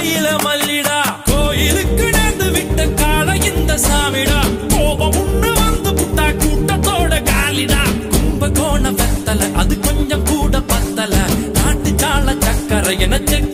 கையில மல்லிடா கோயிலுக்கு நடந்து விட்ட கால இந்த சாமிடா கோபம் உண்ணு வந்து புட்டா கூட்டத்தோட காலிடா கும்பகோண வெத்தல அது கொஞ்சம் கூட பத்தல நாட்டு சால சக்கரை என